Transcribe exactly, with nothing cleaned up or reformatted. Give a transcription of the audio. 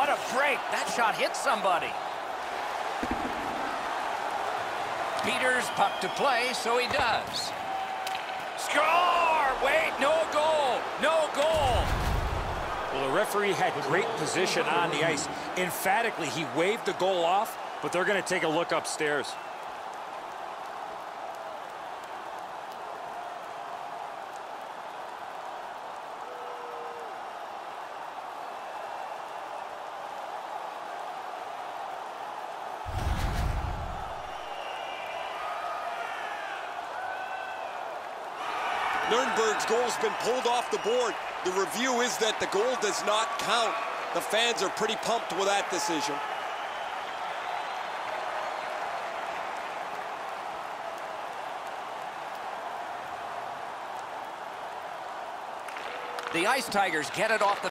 What a break. That shot hit somebody. Peters puck to play, so he does. Score! Wait, no goal. No goal. Well, the referee had great position on the ice. Emphatically, he waved the goal off, but they're going to take a look upstairs. Nürnberg's goal's been pulled off the board. The review is that the goal does not count. The fans are pretty pumped with that decision. The Ice Tigers get it off the